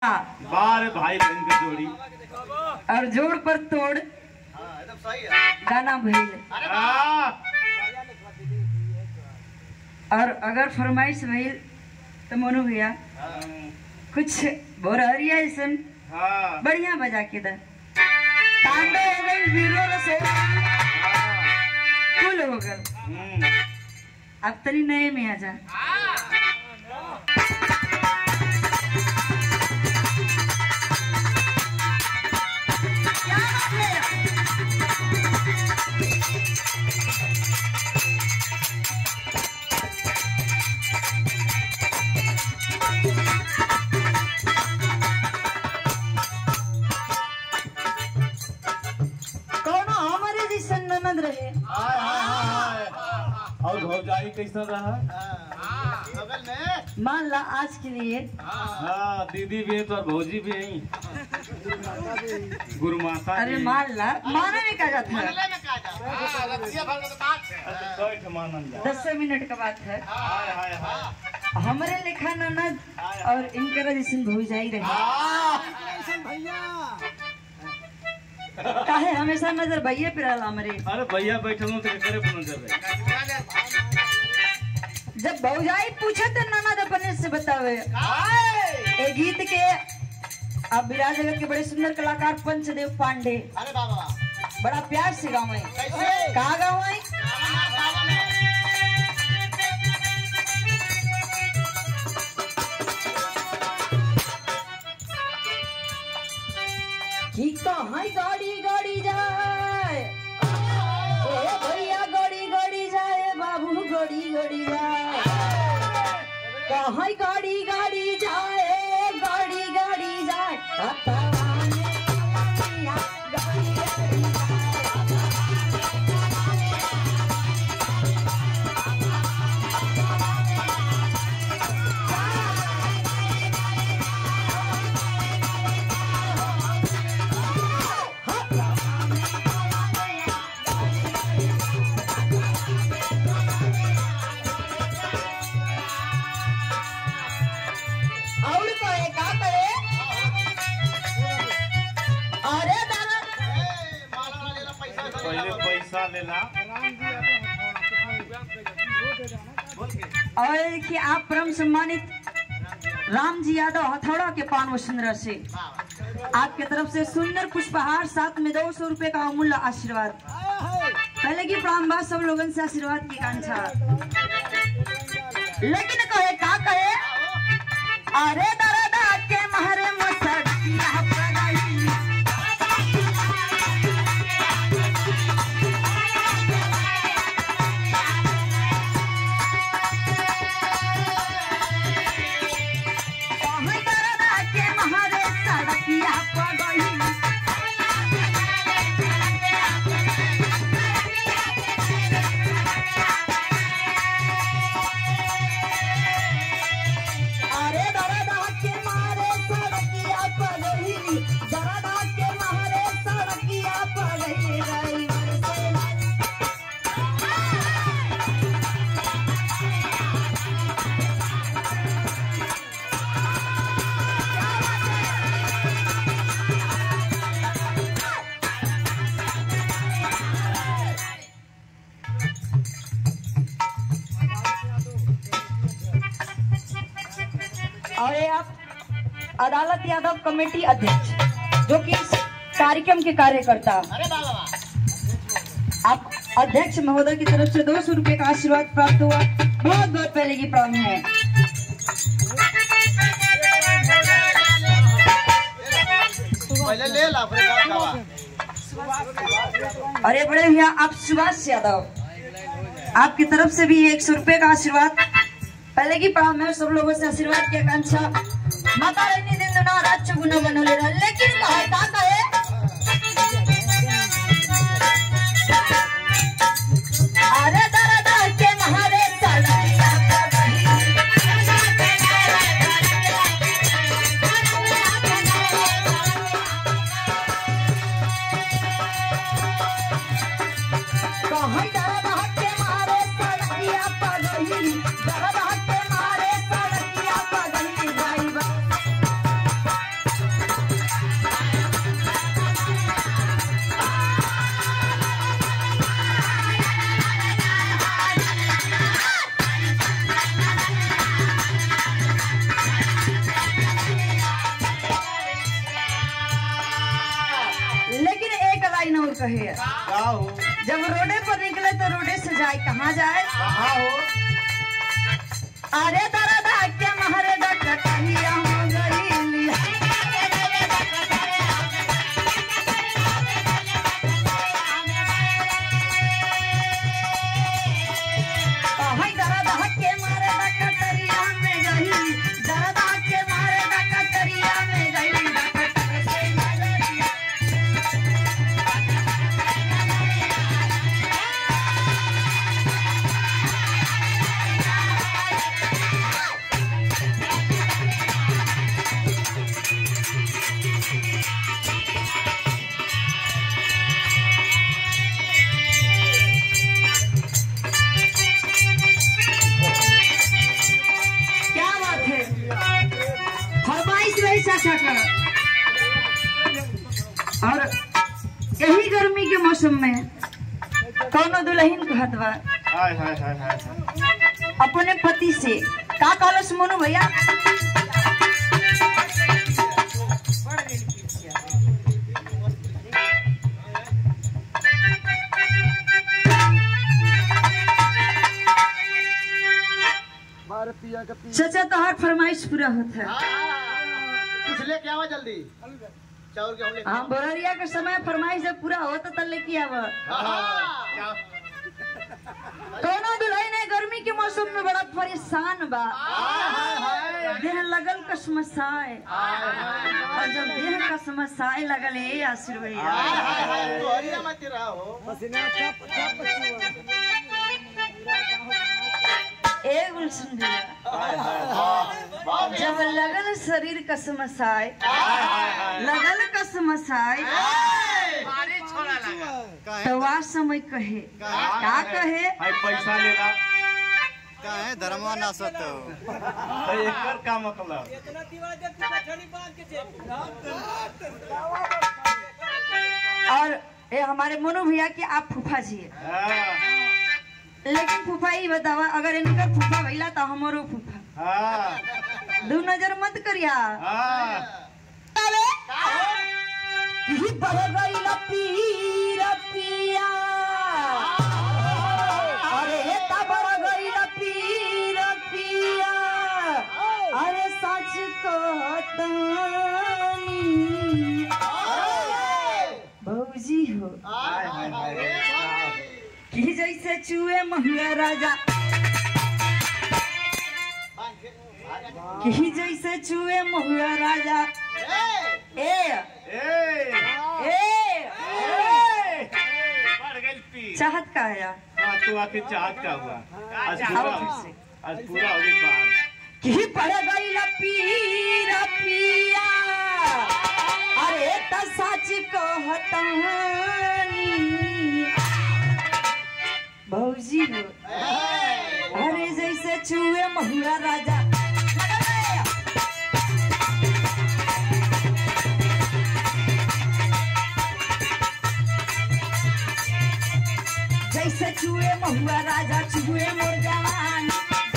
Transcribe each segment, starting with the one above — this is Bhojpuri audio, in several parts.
बार भाई बहन की जोड़ी और जोड़ पर तोड़ गाना भइल। और अगर फरमाइश भइल तो मोनू भैया कुछ बोरहरिया ऐसा बढ़िया बजा के दा। तांडो हो गई, वीरो रसोड़ा फुल हो गल। अब तनी नए में आ जा। और भौजाई कैसा रहा? मान ला आज के लिए हाँ, दीदी भी है तो और भौजी भी है। गुरु माता। अरे मान ला, माना में क्या जाता है? 10 मिनट का बात है। हमारे लिखा ननद और इनकर जैसे भौजाई रहे। काहे हमेशा नजर भैया पे रहला हमरे। अरे भैया बैठल तो करे पर नजर रहे। जब भौजाई पूछे तो ननद अपने से बतावे। ए गीत के अब विराज जगत के बड़े सुंदर कलाकार पंचदेव पांडे बड़ा प्यार से गावे। कहाँ गावे? कि कहाँ गाड़ी गाड़ी जाए ए भैया, गाड़ी गाड़ी जाए बाबू, गाड़ी गाड़ी जाए। कहाँ गाड़ी गाड़ी जाए, गाड़ी गाड़ी जाए। और देखिए आप परम सम्मानित राम जी यादव हथौड़ा के पान वसुंधरा से आपके तरफ से सुंदर पुष्पहार, साथ में 200 रुपए का अमूल्य आशीर्वाद। पहले की प्रणाम सब लोगों से आशीर्वाद की कांक्षा। लेकिन कहे का कहे, अरे दरदा के महरे मसड़ और आप अदालत यादव कमेटी अध्यक्ष जो कि इस कार्यक्रम के कार्यकर्ता। आप अध्यक्ष महोदय की तरफ से 200 रुपए का आशीर्वाद प्राप्त हुआ। बहुत बहुत पहले की प्रणाम है। अरे बड़े भैया आप सुभाष यादव, आपकी तरफ से भी 100 रुपए का आशीर्वाद। पहले की प्रणाम है। सब लोगों से आशीर्वाद की आकांक्षा। माता रानी दिन दुना रात चुगुना बनले रहा। लेकिन कहे का कहे, अरे दरदा के महारे सड़ैया कहीं दरदा के मारे सड़ैया पगली, दरदा के मारे सड़ैया पगली। कहे का हो जब रोडे पर निकले तो रोडे से जाए कहाँ जाए? कहाँ हो अरे दरदा के महरे डकटहिया हो गईली हाय दरदा के मारे डकटरिया में गईली दरदा के मारे डकटरिया में गईली डकटर से नजरिया क्या बात है फरमाइश रही चाचा का। और यही गर्मी के मौसम में कौनो दुल्हन कहत बा हाय हाय हाय हाय अपने पति से का कहलस मोनू भैया? चाचा तो हर फरमाइश पूरा होता है। कुछ लेके आवा जल्दी चावल के हम लेके हाँ बोररिया के समय फरमाइश जब पूरा होता तो लेके आवा। कोनो दुल्हन है गर्मी के मौसम में बड़ा परेशान बा देह लगल कसमसाए और जब देह कसमसाए लगल ए आसिर भैया तोहरिया मत रहो ए गुलशन भैया जब लगल शरीर कसमसाए लगल कसमसाए तो वह समय कहे का कहे हाय पैसा लेला काहे धर्मवा ना सतो तो एकर का मतलब और ये हमारे मोनू भैया की आप फूफा जी है हाँ लेकिन फूफा ही बतावा अगर इनकर फूफा भैला तो हमारो फूफा हाँ दू नजर मत करिया हाँ कि बढ़ गईला पीर पिया अरे ता बढ़ गईला पीर पिया अरे सच कहतानी भौजी हो हाय हाय हाय कि जैसे चूहे महुआ राजा कि जैसे चूहे महुआ राजा ए ए बढ़ गई पी चाहत का है यार हाँ तू आके चाहत का हुआ आज आओ पूरा फिर से आज पूरा हो गई बात कि पड़ गई पीर पिया अरे त सच कहतानी भौजी हो अरे जैसे चूहे महुआ राजा जैसे चूहे महुआ राजा चूहे मोर जवान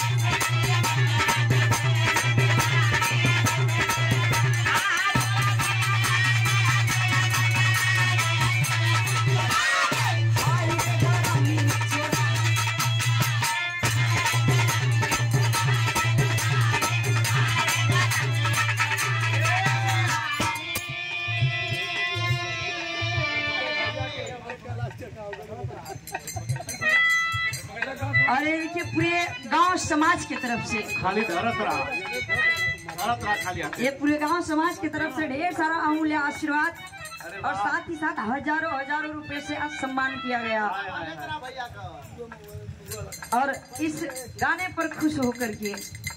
अरे देखिए पूरे गांव समाज की तरफ से खाली धरत रहा खाली हाथ ये पूरे गांव समाज की तरफ से ढेर सारा अमूल्य आशीर्वाद और साथ ही साथ हजारों हजारों रुपए से आज सम्मान किया गया भैया का और इस गाने पर खुश होकर के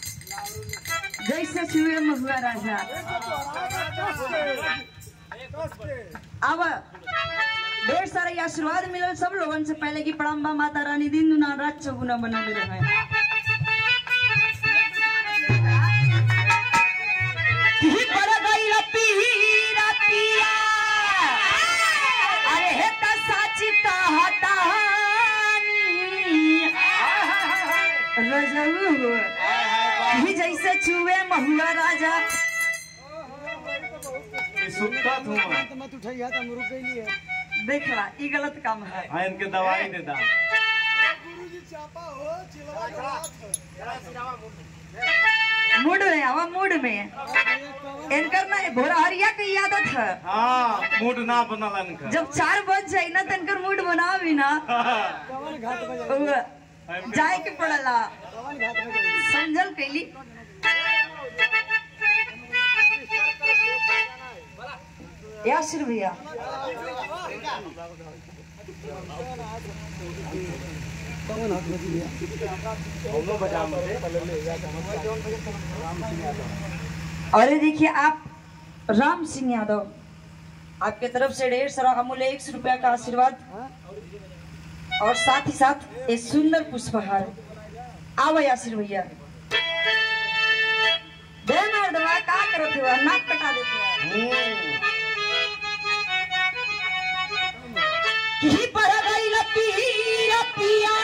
जैसे चूहे महुआ राजा अब ढेर सारा ये आशीर्वाद मिलल सब लोगन से पहले की प्रणाम माता रानी दिन दुना रात चौगुना बनल रहे अरे हे त साची रजऊ ही जैसे चूहे महुआ राजा सुत्ता तू मत उठाइए हम रुक गई है देखला ये गलत काम है। हाँ इनके दवाई दे दा मूड में आवा मूड में इनकर ना भोरा हरिया की आदत है। हाँ मूड ना बनल इनका जब 4 बज जाए ना तो इनकर मूड बना भी ना जाए के पड़ला समझल कैली। यासिर भैया अरे देखिए आप राम सिंह यादव आपके तरफ से 150 अमूल्य 100 रुपया का आशीर्वाद और साथ ही साथ एक सुंदर पुष्पहार। आओ यासिर भैया दवा का करते हुआ नाक कटा देते की पर गई पिया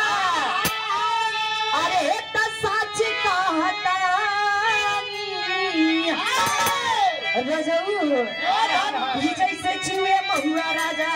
अरे त सच कहतानी रजऊ जैसे छुए महुआ राजा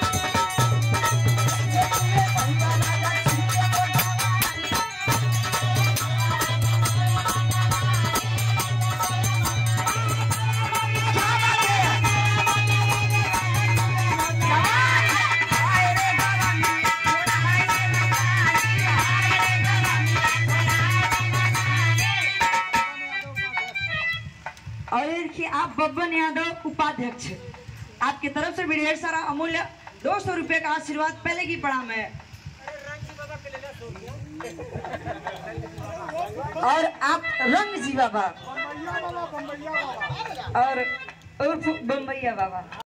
और देखिए आप बब्बन यादव उपाध्यक्ष आपकी तरफ से भी ढेर सारा अमूल्य 200 रुपये का आशीर्वाद पहले की पड़ा में। और आप रंग जी बाबा और उर्फ बम्बैया बाबा।